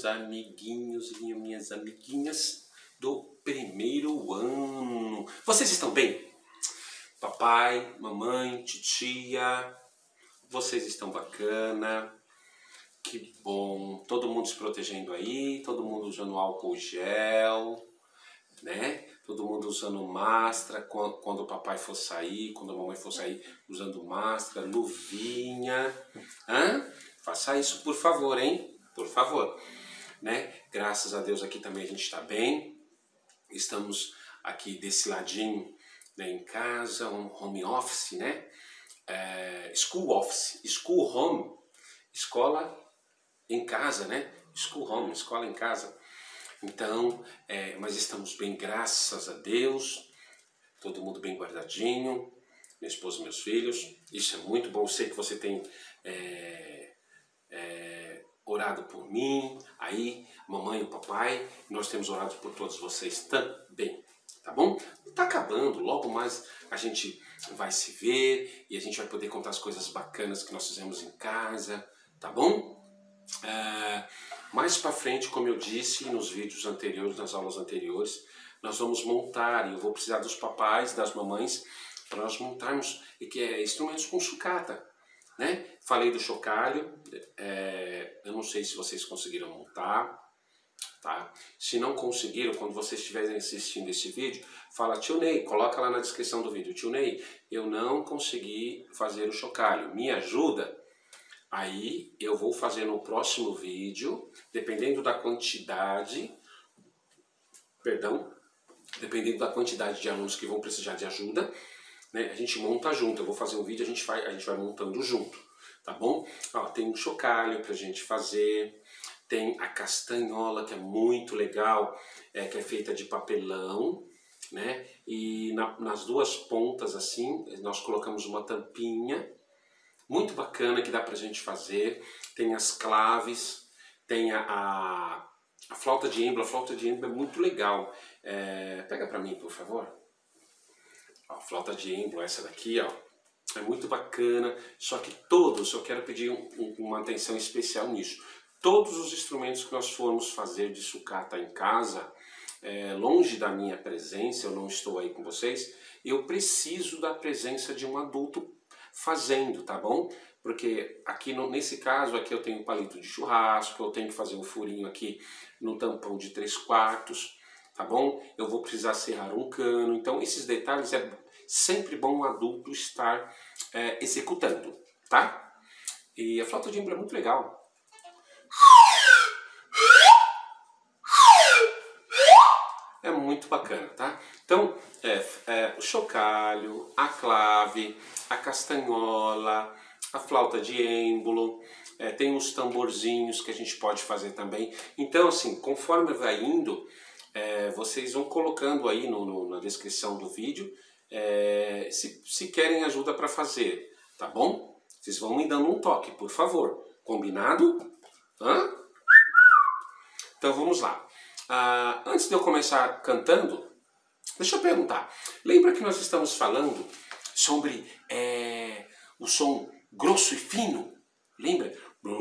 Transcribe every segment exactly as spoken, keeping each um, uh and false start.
amiguinhos e minhas amiguinhas do primeiro ano. Vocês estão bem? Papai, mamãe, titia, vocês estão bacana? Que bom! Todo mundo se protegendo aí, todo mundo usando álcool gel, né? Todo mundo usando máscara quando, quando o papai for sair, quando a mamãe for sair, usando máscara, luvinha. Hã? Faça isso, por favor, hein? Por favor. Né? Graças a Deus aqui também a gente está bem. Estamos aqui desse ladinho, né, em casa, um home office, né? É, school office, school home, escola em casa, né? School home, escola em casa. Então, é, mas estamos bem, graças a Deus. Todo mundo bem guardadinho. Minha esposa e meus filhos. Isso é muito bom. Eu sei que você tem é, é, orado por mim, aí, mamãe e o papai. Nós temos orado por todos vocês também. Tá bom? Tá acabando. Logo mais a gente vai se ver e a gente vai poder contar as coisas bacanas que nós fizemos em casa. Tá bom? É, mais para frente, como eu disse nos vídeos anteriores, nas aulas anteriores, nós vamos montar, e eu vou precisar dos papais, das mamães, para nós montarmos que é, instrumentos com sucata, né? Falei do chocalho, é, eu não sei se vocês conseguiram montar, tá? Se não conseguiram, quando vocês estiverem assistindo esse vídeo, fala: tio Ney, coloca lá na descrição do vídeo: tio Ney, eu não consegui fazer o chocalho, me ajuda? Aí eu vou fazer no próximo vídeo, dependendo da quantidade, perdão, dependendo da quantidade de alunos que vão precisar de ajuda, né, a gente monta junto. Eu vou fazer um vídeo, a gente vai, a gente vai montando junto, tá bom? Ó, tem um chocalho pra gente fazer, tem a castanhola, que é muito legal, é, que é feita de papelão, né? E na, nas duas pontas assim, nós colocamos uma tampinha, muito bacana, que dá pra gente fazer. Tem as claves, tem a, a, a flauta de êmbolo. A flauta de êmbolo é muito legal. É, pega pra mim, por favor. Ó, a flauta de êmbolo, essa daqui, ó, é muito bacana. Só que todos, eu quero pedir um, um, uma atenção especial nisso. Todos os instrumentos que nós formos fazer de sucata em casa, é, longe da minha presença, eu não estou aí com vocês, eu preciso da presença de um adulto fazendo, tá bom? Porque aqui no, nesse caso aqui eu tenho um palito de churrasco, eu tenho que fazer um furinho aqui no tampão de três quartos, tá bom? Eu vou precisar serrar um cano, então esses detalhes é sempre bom um adulto estar é, executando, tá? E a flauta de êmbolo é muito legal. É muito bacana, tá? Então, é, é, o chocalho, a clave, a castanhola, a flauta de êmbolo, é, tem os tamborzinhos que a gente pode fazer também. Então, assim, conforme vai indo, é, vocês vão colocando aí no, no, na descrição do vídeo é, se, se querem ajuda para fazer, tá bom? Vocês vão me dando um toque, por favor. Combinado? Hã? Então, vamos lá. Ah, antes de eu começar cantando, deixa eu perguntar. Lembra que nós estamos falando sobre é, o som grosso e fino? Lembra?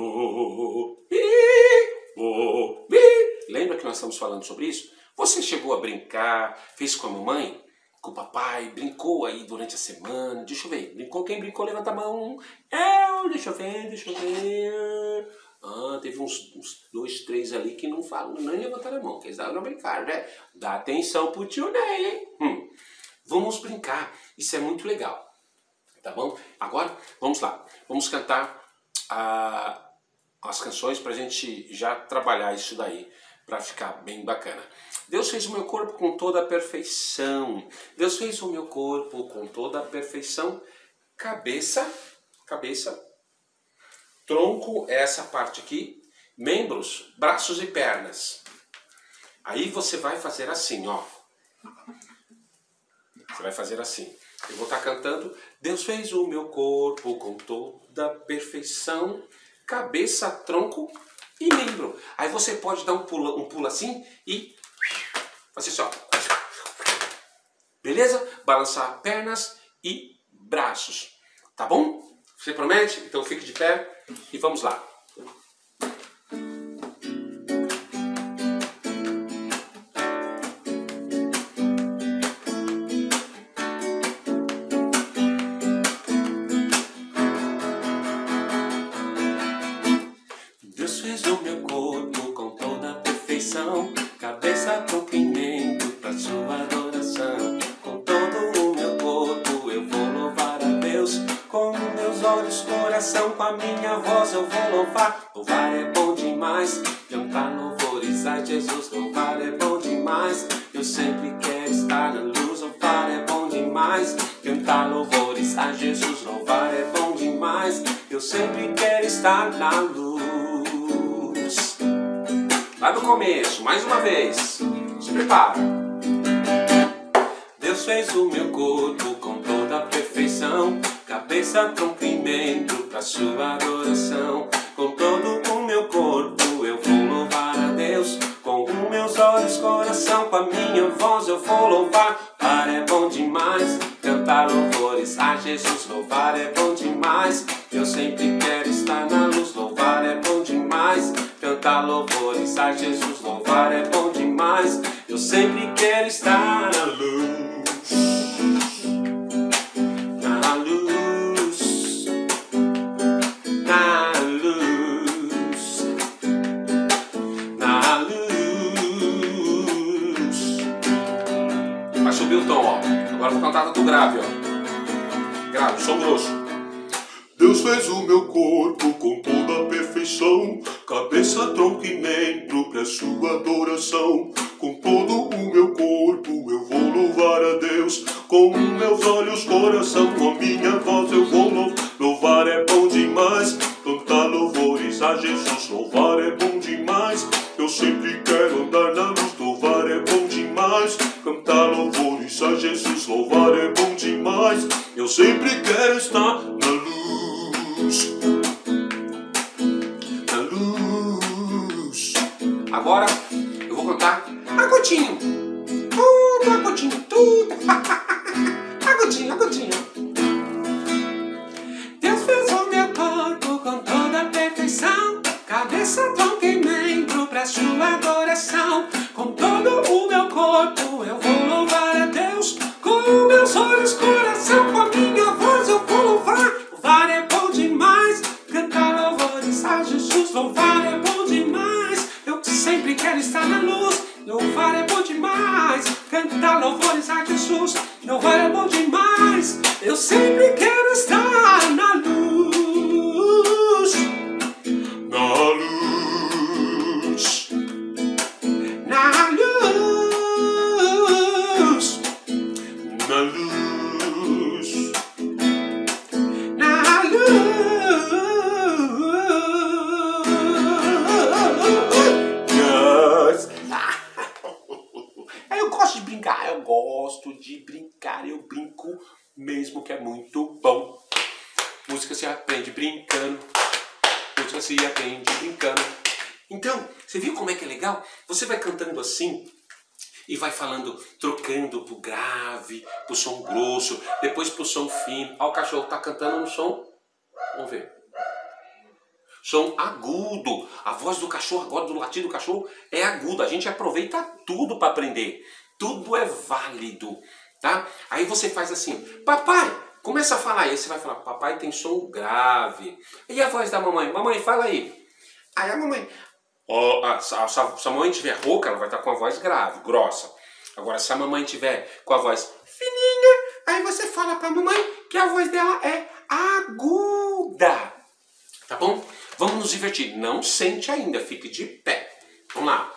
Lembra que nós estamos falando sobre isso? Você chegou a brincar, fez com a mamãe, com o papai, brincou aí durante a semana? Deixa eu ver. Brincou? Quem brincou? Levanta a mão. Eu, deixa eu ver, deixa eu ver. Ah, teve uns, uns dois, três ali que não falam, não levantaram a mão, que eles não brincaram, né? Dá atenção pro tio Ney, hein? Hum. Vamos brincar, isso é muito legal, tá bom? Agora, vamos lá, vamos cantar ah, as canções pra gente já trabalhar isso daí, pra ficar bem bacana. Deus fez o meu corpo com toda a perfeição, Deus fez o meu corpo com toda a perfeição, cabeça, cabeça, tronco é essa parte aqui, membros, braços e pernas. Aí você vai fazer assim, ó. Você vai fazer assim. Eu vou estar cantando: Deus fez o meu corpo com toda a perfeição, cabeça, tronco e membro. Aí você pode dar um pulo, um pulo assim e fazer só. Beleza? Balançar pernas e braços. Tá bom? Você promete? Então fique de pé e vamos lá. cabeça, tronco e membro pra sua adoração. Com todo o meu corpo eu vou louvar a Deus. Com meus olhos, coração, com a minha voz eu vou louvar. Louvar é bom demais, cantar louvores a Jesus. Louvar é bom demais, eu sempre quero estar na luz. Louvar é bom demais, cantar louvores a Jesus. Louvar é bom demais, eu sempre quero estar na luz. Lá do começo, mais uma vez, se prepara. Deus fez o meu corpo com toda a perfeição, cabeça, tronco e membro pra sua adoração. Com todo o meu corpo eu vou louvar a Deus. Com os meus olhos, coração, com a minha voz eu vou louvar. Louvar é bom demais, cantar louvores a Jesus. Louvar é bom demais, eu sempre quero estar na luz. Louvar é bom demais, cantar louvores a Jesus. Louvar é bom demais, eu sempre quero estar na luz. Na luz, na luz, na luz. Vai subir o tom, ó. Agora vou cantar do grave, ó. Grave, som grosso. Deus fez o meu corpo com toda a perfeição, cabeça, tronco e membro pra sua adoração. Com todo o meu corpo eu vou louvar a Deus. Com meus olhos, coração, com a minha voz eu vou louvar. Louvar é bom demais, cantar louvores a Jesus. Louvar é bom demais, eu sempre quero andar na luz. Louvar é bom demais, cantar louvores a Jesus. Louvar é bom demais, eu sempre quero estar na luz. Na luz. Agora eu vou cantar Agotinho. Tudo Agotinho, tudo. Agotinho, Agotinho. Deus fez o meu corpo com toda a perfeição, cabeça, tronco e membro pra sua adoração. Com todo o meu corpo eu vou louvar a Deus. Com meus olhos, coração, com a minha voz eu vou louvar. Louvar é bom demais, cantar louvores a Jesus. Louvar é bom demais, eu sempre quero estar na luz. Louvar é bom demais, cantar louvores a Jesus. Louvar é bom demais, eu sempre quero estar na luz. Na luz, na luz, na luz, na luz. Eu gosto de brincar, eu gosto de brincar, eu brinco mesmo, que é muito bom. Música se aprende brincando, música se aprende brincando. Então, você viu como é que é legal? Você vai cantando assim e vai falando, trocando pro grave, pro som grosso, depois pro som fino. Ó, o cachorro tá cantando no som, vamos ver, som agudo. A voz do cachorro agora, do latido do cachorro, é agudo. A gente aproveita tudo para aprender. Tudo é válido, tá? Aí você faz assim, papai, começa a falar. Aí você vai falar, papai tem som grave. E a voz da mamãe? Mamãe, fala aí. Aí a mamãe, oh, a, se, a, se a mamãe tiver rouca, ela vai estar com a voz grave, grossa. Agora, se a mamãe tiver com a voz fininha, aí você fala pra mamãe que a voz dela é aguda. Tá bom? Vamos nos divertir. Não sente ainda, fique de pé. Vamos lá.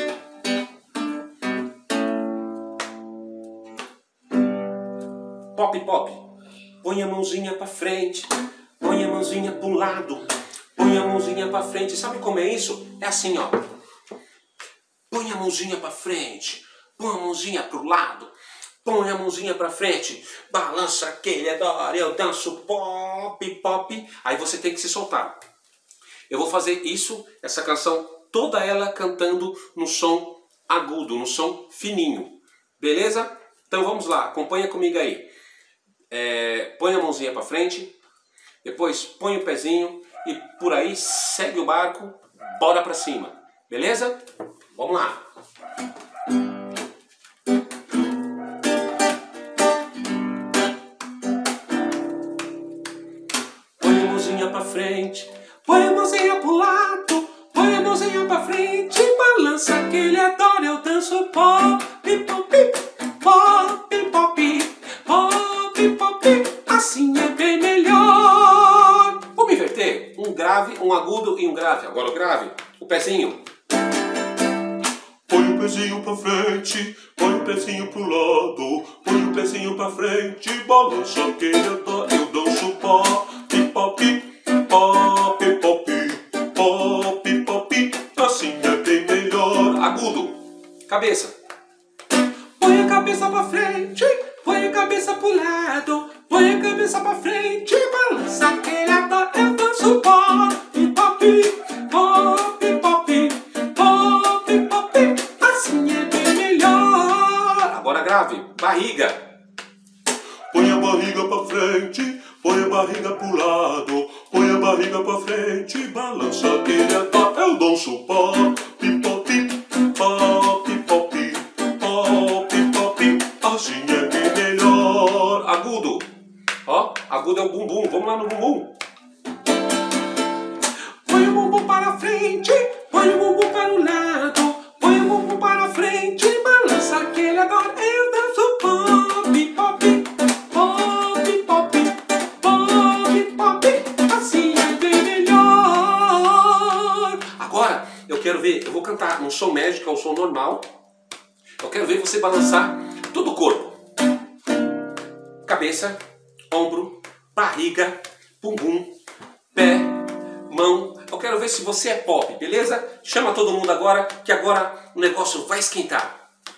Pop, pop. Põe a mãozinha pra frente. Põe a mãozinha pro lado. Põe a mãozinha pra frente. Sabe como é isso? É assim, ó. Põe a mãozinha pra frente. Põe a mãozinha pro lado. Põe a mãozinha pra frente. Balança aquele adora. Eu danço pop, pop. Aí você tem que se soltar. Eu vou fazer isso, essa canção, toda ela cantando no som agudo, no som fininho. Beleza? Então vamos lá, acompanha comigo aí. É, põe a mãozinha pra frente, depois põe o pezinho e por aí segue o barco, bora pra cima. Beleza? Vamos lá. Põe a mãozinha pra frente. Põe a mãozinha pro lado, põe a a mãozinha pra frente, balança que ele adora, eu danço pop, pop, pop, pop, pop, pop, assim é bem melhor. Vamos inverter? Um grave, um agudo e um grave. Agora o grave, o pezinho. Põe o pezinho pra frente, põe o pezinho pro lado, põe o pezinho pra frente, balança que ele adora, eu danço pop, pop, pop, pop, pop, pop, assim é bem melhor. Agudo, cabeça. Põe a cabeça pra frente, põe a cabeça pro lado, põe a cabeça pra frente, balança que ele adora, eu danço pop, pop, pop, pop, pop, pop, assim é bem melhor. Agora grave, barriga. Põe a barriga pra frente, põe a barriga pro lado, põe a barriga pra frente, balança que ele adora, eu danço pop, pop, pop, pop, pop, pop, assim é bem melhor. Agudo, ó, agudo é o bumbum, vamos lá no bumbum. Põe o bumbum para frente, põe o bumbum para o lado, põe o bumbum para frente, balança que ele adora, eu danço pop, pop, pop, pop, pop, pop, assim é bem melhor. Agora, eu quero ver, eu vou cantar um som médico, é um som normal. Eu quero ver você balançar todo o corpo. Cabeça, ombro, barriga, bumbum, pé, mão. Eu quero ver se você é pop, beleza? Chama todo mundo agora, que agora o negócio vai esquentar.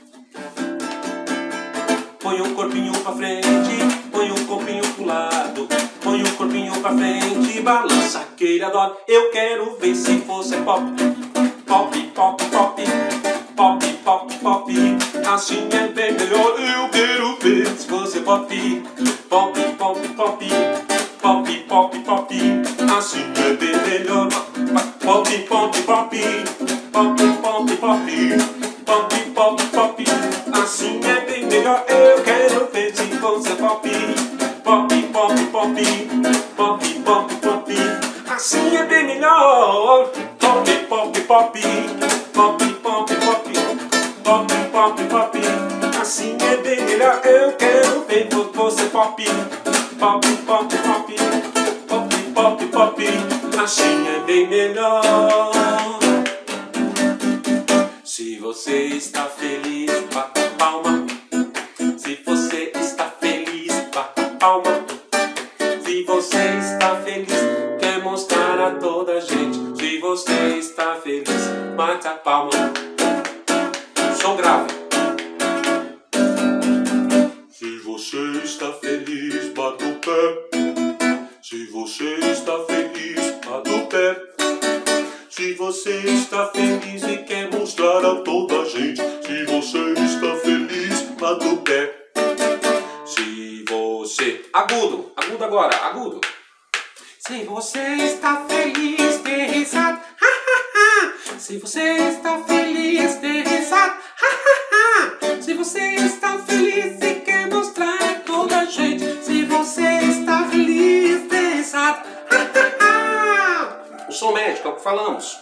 Põe o corpinho pra frente, põe o corpinho pro lado, põe o corpinho pra frente, balança que ele adora. Eu quero ver se você é pop, pop, pop, pop, pop, pop, pop, assim é bem melhor. Eu quero ver se você é pop, pop, pop, pop, pop, pop, pop, assim é bem melhor. Pop, pop, pop, pop, pop, pop, pop, pop, pop, assim é bem melhor. Eu quero ver se você é pop, pop, pop, pop, pop, pop, pop, assim é bem melhor. Pop, pop, pop, pop, pop, pop, pop, pop, pop, assim é bem melhor. Eu quero ver você pop, pop, pop, pop, pop, pop, pop, assim é bem melhor. Se você está feliz, bata palma. Se você está feliz, bata palma. Se você está feliz, quer mostrar a toda a gente. Se você está feliz, bata a palma. Som grave. Se você está feliz, bata o pé. Se você está feliz, bata o pé. Se você está feliz e quer mostrar a toda a gente. Se você está feliz, bata o pé. Se você... Agudo, agudo agora, agudo. Se você está feliz, dê risada, ha, ha, ha. Se você está feliz, dê risada, ha, ha, ha. Se você está feliz e quer mostrar a toda a gente. Se você está feliz, dê risada, ha, ha, ha. O som médico é o que falamos.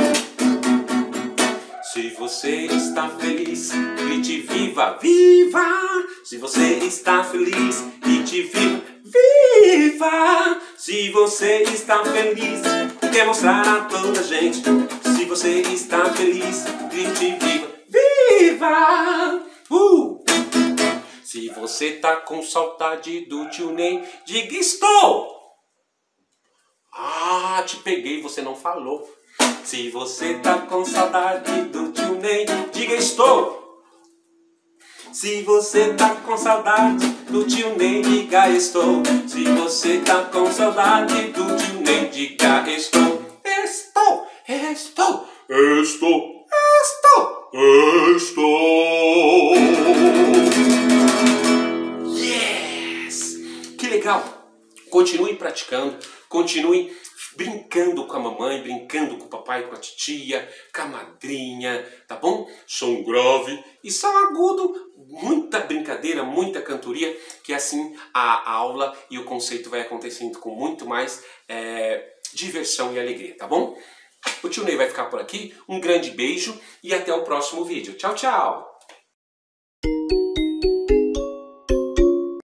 Se você está feliz, grite viva, viva! Se você está feliz, grite viva, viva! Se você está feliz, quer mostrar a toda a gente. Se você está feliz, grite viva, viva! Uh! Se você tá com saudade do tio Ney, diga estou! Ah, te peguei, você não falou. Se você tá com saudade do tio Ney, diga estou. Se você tá com saudade do tio Ney, diga estou. Se você tá com saudade do tio Ney, diga estou. Estou, estou, Estou, estou. estou. Yes! Que legal! Continue praticando, continue brincando com a mamãe, brincando com o papai, com a titia, com a madrinha, tá bom? Som grave. E som agudo, muita brincadeira, muita cantoria, que assim a aula e o conceito vai acontecendo com muito mais é, diversão e alegria, tá bom? O tio Ney vai ficar por aqui. Um grande beijo e até o próximo vídeo. Tchau, tchau!